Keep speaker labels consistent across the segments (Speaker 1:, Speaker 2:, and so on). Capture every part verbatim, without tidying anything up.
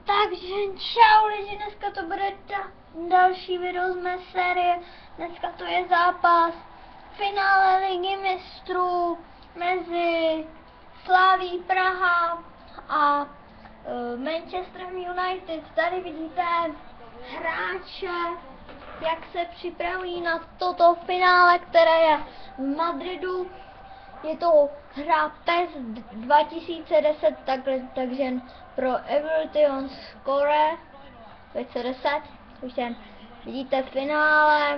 Speaker 1: Takže čau lidi, dneska to bude da další video z mé série. Dneska to je zápas finále Ligy mistrů mezi Slaví Praha a uh, Manchesterem United. Tady vidíte hráče, jak se připravují na toto finále, které je v Madridu. Je to hra P E S dva tisíce deset, tak, takže pro Evolution Score dva tisíce deset, už jen vidíte finále.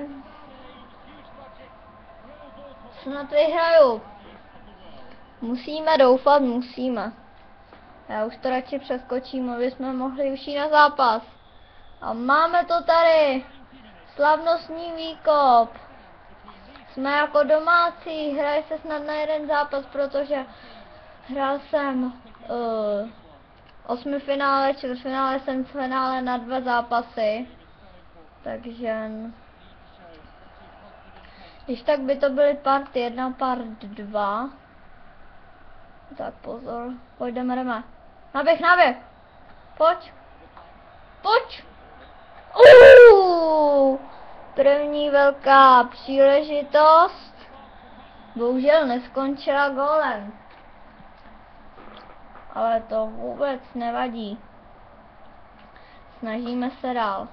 Speaker 1: Snad vyhraju. Musíme doufat, musíme. Já už to radši přeskočím, aby jsme mohli už jít na zápas. A máme to tady. Slavnostní výkop. Jsme jako domácí, hraje se snad na jeden zápas, protože hrál jsem uh, osmifinále, čtvrtfinále, semifinále na dva zápasy. Takže když tak by to byly part jedna, part dva. Tak pozor, pojďme, jdeme. Naběh, naběh. Pojď. Pojď. Uuuu. První velká příležitost. Bohužel neskončila gólem. Ale to vůbec nevadí. Snažíme se dál.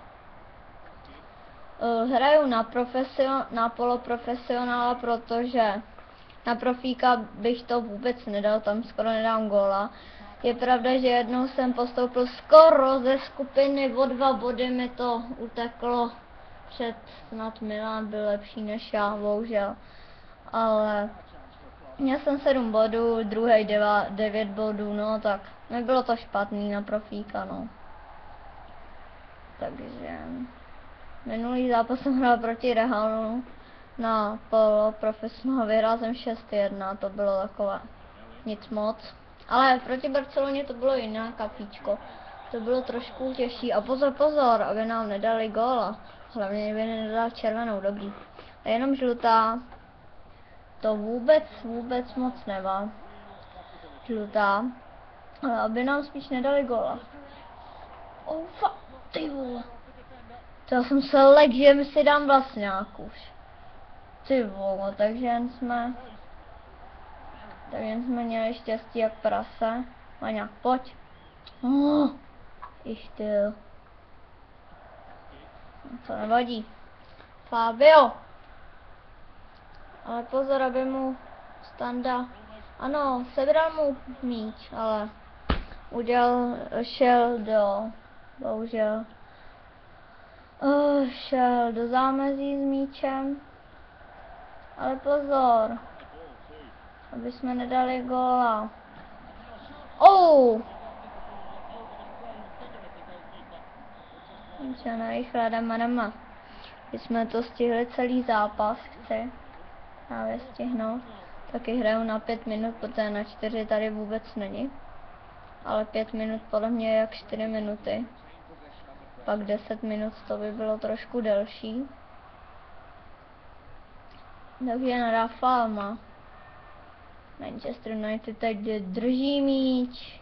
Speaker 1: Hraju na, profesion, na poloprofesionála, protože na profíka bych to vůbec nedal, tam skoro nedám góla. Je pravda, že jednou jsem postoupil skoro ze skupiny, o dva body mi to uteklo. Před snad Milan byl lepší než já, bohužel. Ale měl jsem sedm bodů, druhý devět bodů, no tak nebylo to špatný na profíka, no. Takže minulý zápas jsem hrál proti Realu na polo profesionál, vyhrál jsem šest jedna, to bylo takové nic moc. Ale proti Barceloně to bylo jiná kapíčko, to bylo trošku těžší. A pozor, pozor, aby nám nedali góla. Hlavně by nedal červenou, dobrý. A jenom žlutá. To vůbec, vůbec moc nevá. Žlutá. Ale aby nám spíš nedali góla. Oufa, ty vole. To já jsem se lek, že si dám vlastňák už. Ty vole, takže jen jsme... Takže jen jsme měli štěstí jak prase. Maňák, pojď. Oh, ištyl. To nevadí. Fabio. Ale pozor, aby mu Standa... Ano, sebral mu míč, ale udělal, šel do... Bohužel. Uh, šel do zámezí s míčem. Ale pozor. Aby jsme nedali góla. Oh! Že nejrychle jdeme, jdeme. Když jsme to stihli celý zápas, chci právě stihnout. Taky hraju na pět minut, protože na čtyři tady vůbec není. Ale pět minut podle mě je jak čtyři minuty. Pak deset minut to by bylo trošku delší. Takže na Rafael má. Manchester United teď drží míč.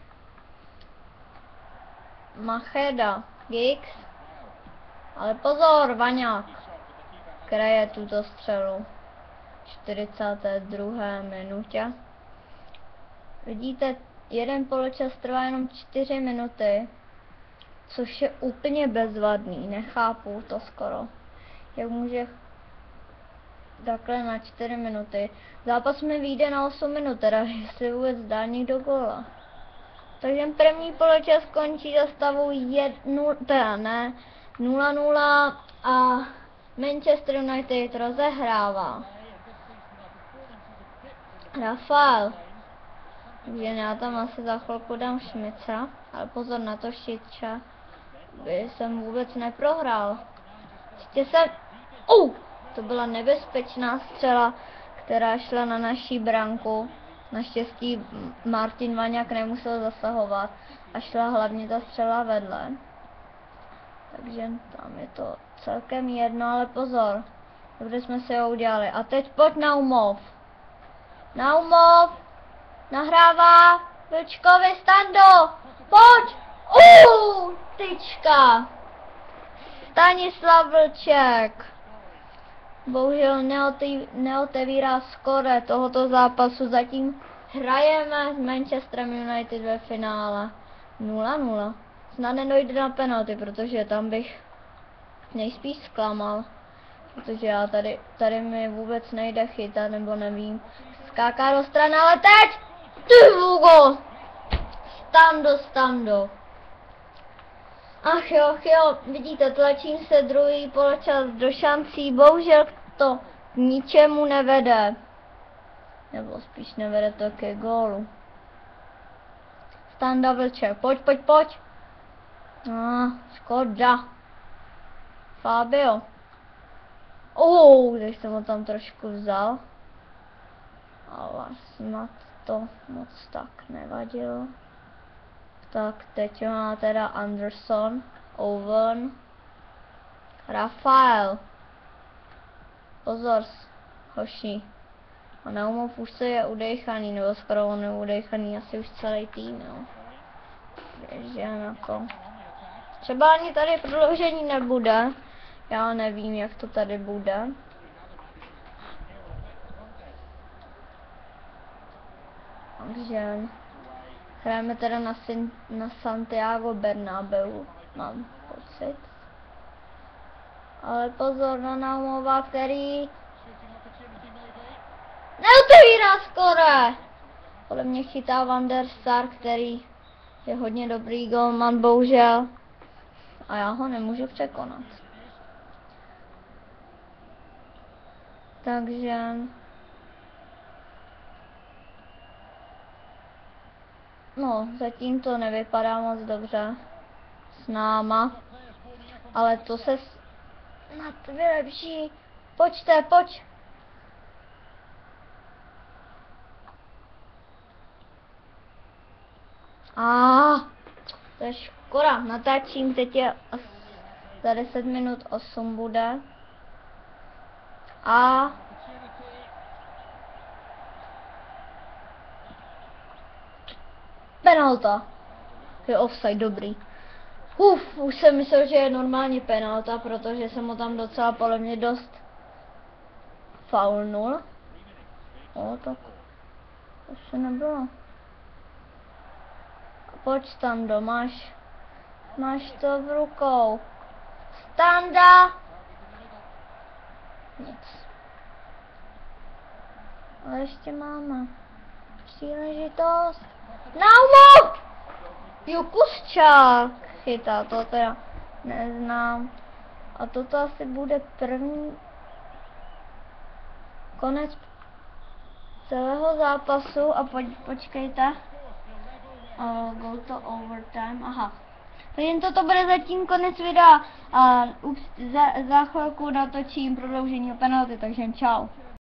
Speaker 1: Macheda, Giggs. Ale pozor, Vaňák kraje tuto střelu. čtyřicáté druhé minutě. Vidíte, jeden poločas trvá jenom čtyři minuty. Což je úplně bezvadný, nechápu to skoro. Jak může takhle na čtyři minuty. Zápas mi vyjde na osm minut, teda jestli vůbec dá někdo góla. Takže první poločas končí za stavu jedna, teda ne, nula nula a Manchester United rozehrává. Rafael. Takže já tam asi za chvilku dám Šmica, ale pozor na to Šiča, by jsem vůbec neprohrál. Ještě jsem... Uh, to byla nebezpečná střela, která šla na naší branku. Naštěstí Martin Vaňák nemusel zasahovat a šla hlavně ta střela vedle. Takže tam je to celkem jedno, ale pozor. Dobře jsme si ho udělali. A teď pojď Naumov. Naumov nahrává Vlčkovi, Stando. Pojď! Uh! Tyčka! Stanislav Vlček! Bohužel neotevírá, neotevírá skóre tohoto zápasu, zatím hrajeme s Manchesterem United ve finále nula nula. Snad nedojde na penalty, protože tam bych nejspíš zklamal. Protože já tady, tady mi vůbec nejde chytat, nebo nevím. Skáká do strany, ale teď! Ty Hugo! Stando, stando. Ach jo, ach jo, vidíte, tlačím se druhý poločas do šancí, bohužel to k ničemu nevede. Nebo spíš nevede to ke gólu. Standa Vlček, pojď, pojď, pojď. Ah, škoda. Fabio. Oh, teď jsem ho tam trošku vzal. Ale snad to moc tak nevadilo. Tak teď má teda Anderson, Owen, Rafael. Pozor, hoši. A Naumov už se je udejchaný, nebo skoro on je udejchaný, asi už celý tým, jo. Takže jako... Třeba ani tady prodloužení nebude. Já nevím, jak to tady bude. Takže... Hrajeme teda na, Sin na Santiago Bernabeu, mám pocit. Ale pozor na Naumova, který neotevírá skóre. Podle mě chytá Van der Sar, který je hodně dobrý golman, bohužel. A já ho nemůžu překonat. Takže... No, zatím to nevypadá moc dobře s náma, ale to se snad vylepší. Pojďte, pojď. A to je škoda, natáčím, teď je za deset minut osm bude. A penalta. Je offside, dobrý. Uf, už jsem myslel, že je normálně penalta, protože jsem ho tam docela podle mě dost faulnul. O, tak to se nebylo. Pojď tam do, máš, máš to v rukou. Standa! Nic. Ale ještě máme příležitost. Naumov! Jukuščák chytá, to teda neznám. A toto asi bude první konec celého zápasu. A poč počkejte. Uh, go to overtime, aha. Takže toto bude zatím konec videa. A uh, za, za chvilku natočím prodloužení penalty, takže čau.